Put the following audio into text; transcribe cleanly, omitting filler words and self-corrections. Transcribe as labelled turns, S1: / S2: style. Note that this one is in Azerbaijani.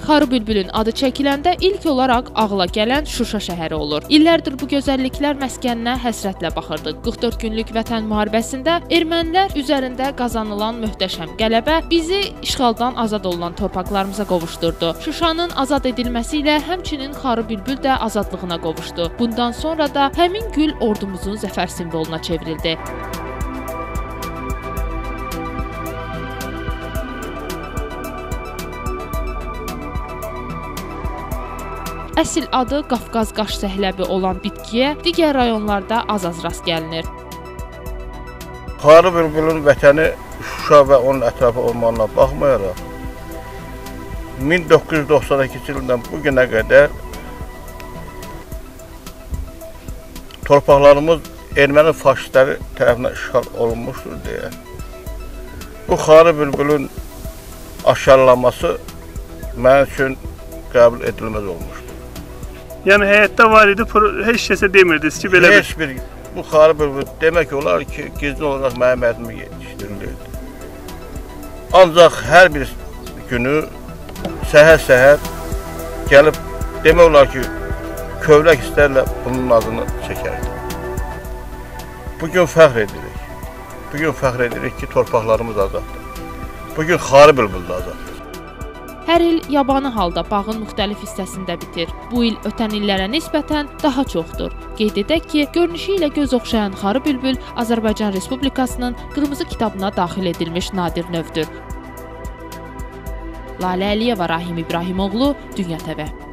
S1: Xarı bülbülün adı çəkiləndə ilk olaraq ağla gələn Şuşa şəhəri olur. İllərdir bu gözəlliklər məskəninə həsrətlə baxırdıq. 44 günlük Vətən müharibəsində ermənilər üzərində qazanılan möhtəşəm qələbə bizi işğaldan azad olunan torpaqlarımıza qovuşdurdu. Şuşanın azad edilməsi ilə həmçinin Xarı bülbül də azadlığına qovuşdu. Bundan sonra da həmin gül ordumuzun zəfər simvoluna çevrildi. Əsl adı Qafqaz qaş səhləbi olan bitkiyə digər rayonlarda az-az rast gəlinir.
S2: Xarı bülbülün vətəni Şuşa və onun ətrafı olmağına baxmayaraq, 1992 ildən bu günə qədər torpaqlarımız erməni faşistləri tərəfindən işğal olunmuşdur deyə. Bu Xarı bülbülün aşkarlanması mənim üçün qəbul edilməz olmuşdur.
S3: Yəni həyatda var idi, heç kəsə demirdiniz ki, belə
S2: heç bir bu Xarı bülbül demək olar ki, gizli olaraq mənim həyatımı yetişdirilirdi. Ancaq hər bir günü səhər-səhər gəlib demək olar ki, kövrək hisslərlə bunun adını çəkərdi. Bugün fəxr edirik. Bugün fəxr edirik ki, torpaqlarımız azaddır. Bugün Xarı bülbül də azaddır.
S1: Hər il yabani halda bağın müxtəlif hissəsində bitir. Bu il ötən illərə nisbətən daha çoxdur. Qeyd edək ki, görünüşü ilə göz oxşayan Xarı bülbül Azərbaycan Respublikasının Qırmızı kitabına daxil edilmiş nadir növdür. Lalə Əliyeva, Rahim İbrahimoğlu, Dünya TV.